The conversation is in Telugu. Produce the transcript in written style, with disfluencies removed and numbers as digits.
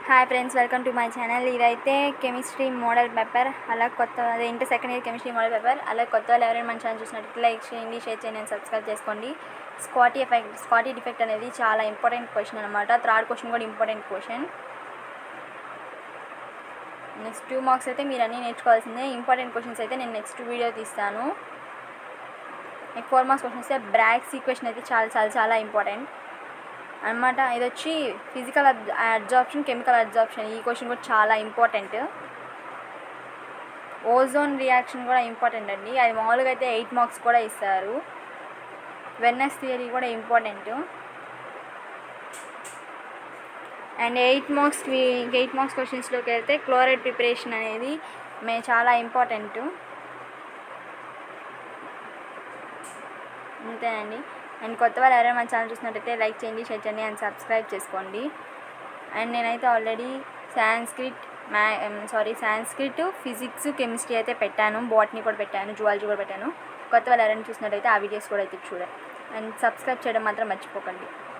Hi friends, welcome to my channel. ఇదైతే కెమిస్ట్రీ మోడల్ పేపర్, అలా కొత్త అదే inter second year chemistry model paper. అలా కొత్త వాళ్ళు ఎవరైనా మన ఛానల్ చూసినట్టు లైక్ చేయండి, షేర్ చేయండి అండ్ సబ్స్క్రైబ్ చేసుకోండి. స్కాటీ డిఫెక్ట్ అనేది చాలా ఇంపార్టెంట్ క్వశ్చన్ అనమాట. థర్డ్ క్వశ్చన్ కూడా ఇంపార్టెంట్ క్వశ్చన్. నెక్స్ట్ 2 మార్క్స్ అయితే మీరు అన్నీ నేర్చుకోవాల్సిందే. ఇంపార్టెంట్ క్వశ్చన్స్ అయితే నేను నెక్స్ట్ వీడియో తీస్తాను. 4 మార్క్స్ క్వశ్చన్స్ అయితే బ్రాగ్స్ ఈక్వేషన్ అయితే చాలా చాలా చాలా ఇంపార్టెంట్ అనమాట. ఇది వచ్చి ఫిజికల్ అబ్జార్ప్షన్, కెమికల్ అబ్జార్ప్షన్. ఈ క్వశ్చన్ కూడా చాలా ఇంపార్టెంట్. ఓజోన్ రియాక్షన్ కూడా ఇంపార్టెంట్ అండి. అది మామూలుగా అయితే 8 మార్క్స్ కూడా ఇస్తారు. వెన్నెస్ థియరీ కూడా ఇంపార్టెంట్. అండ్ 8 మార్క్స్ క్వశ్చన్స్లోకి వెళ్తే క్లోరైడ్ ప్రిపరేషన్ అనేది చాలా ఇంపార్టెంట్. అంతేనండి. అండ్ కొత్త వాళ్ళు ఎవరైనా మన ఛానల్ చూసినట్టయితే లైక్ చేయండి, షేర్ చేయండి అండ్ సబ్స్క్రైబ్ చేసుకోండి. అండ్ నేనైతే ఆల్రెడీ సాంస్క్రిట్, ఫిజిక్స్, కెమిస్ట్రీ అయితే పెట్టాను, బాటనీ కూడా పెట్టాను, జువాలజీ కూడా పెట్టాను. కొత్త వాళ్ళు ఎవరైనా చూసినట్టయితే ఆ వీడియోస్ కూడా అయితే చూడండి అండ్ సబ్స్క్రైబ్ చేయడం మాత్రం మర్చిపోకండి.